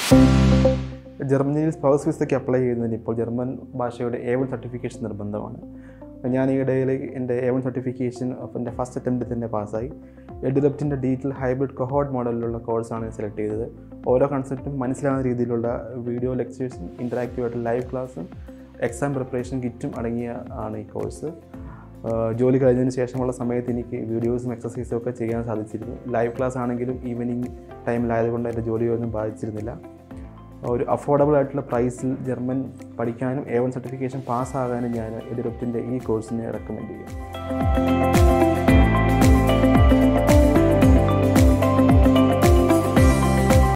ജർമ്മനിയിൽ സ്പൗസ് വിസയ്ക്ക് അപ്ലൈ ചെയ്യുന്നതിന് ഇപ്പോൾ ജർമ്മൻ ഭാഷയുടെ A1 സർട്ടിഫിക്കേഷൻ നിർബന്ധമാണ്. ഞാൻ ഈ ഇടയിൽ എൻ്റെ A1 സർട്ടിഫിക്കേഷൻ എൻ്റെ ഫസ്റ്റ് അറ്റംപ്റ്റ് തന്നെ പാസ്സായി. എഡുറപ്റ്റിൻ്റെ ഡിജിറ്റൽ ഹൈബ്രിഡ് കൊഹോർട്ട് മോഡലിലുള്ള കോഴ്സാണ് സെലക്ട് ചെയ്തത്. ഓരോ കൺസെപ്റ്റും മനസ്സിലാവുന്ന രീതിയിലുള്ള വീഡിയോ ലെക്ചേഴ്സും ഇൻറ്ററാക്റ്റീവായിട്ട് ലൈവ് ക്ലാസ്സും എക്സാം പ്രിപ്പറേഷൻ കിറ്റും അടങ്ങിയ ആണ് ഈ കോഴ്സ്. ജോലി കഴിഞ്ഞതിന് ശേഷമുള്ള സമയത്ത് എനിക്ക് വീഡിയോസും എക്സസൈസും ഒക്കെ ചെയ്യാൻ സാധിച്ചിരുന്നു. ലൈവ് ക്ലാസ് ആണെങ്കിലും ഈവനിങ് ടൈമിലായതുകൊണ്ട് എൻ്റെ ജോലിയൊന്നും ബാധിച്ചിരുന്നില്ല. ഒരു അഫോർഡബിൾ ആയിട്ടുള്ള പ്രൈസിൽ ജർമ്മൻ പഠിക്കാനും A1 സർട്ടിഫിക്കേഷൻ പാസ്സാകാനും ഞാൻ എഡുറപ്റ്റിൻ്റെ ഈ കോഴ്സിനെ റെക്കമെൻഡ് ചെയ്യും.